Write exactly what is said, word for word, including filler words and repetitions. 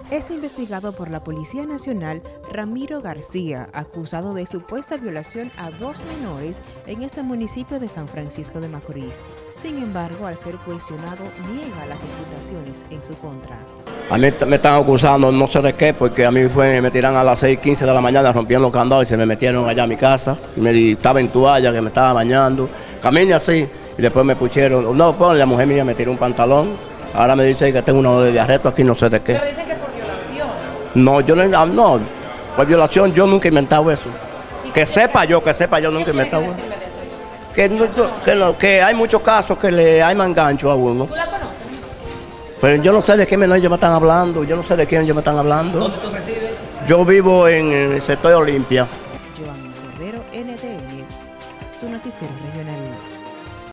Este investigado por la Policía Nacional, Ramiro García, acusado de supuesta violación a dos menores en este municipio de San Francisco de Macorís. Sin embargo, al ser cuestionado, niega las imputaciones en su contra. A mí me están acusando no sé de qué, porque a mí fue, me tiran a las seis quince de la mañana, rompieron los candados y se me metieron allá a mi casa. Y me estaba en toalla, que me estaba bañando. Caminé así y después me pusieron, no, pues la mujer mía me tiró un pantalón. Ahora me dice que tengo una orden de arresto aquí, no sé de qué. Pero dicen que por violación. No, yo no, no, por violación yo nunca he inventado eso. Que sepa yo, que sepa yo nunca he inventado eso. Que, no, que, no, que hay muchos casos que le hay mangancho a uno. ¿Tú la conoces? Pero yo no sé de qué menor ellos me están hablando, yo no sé de quién ellos me están hablando. ¿Dónde tú resides? Yo vivo en el sector Olimpia. Joan Cordero, N T N, su noticiero regional.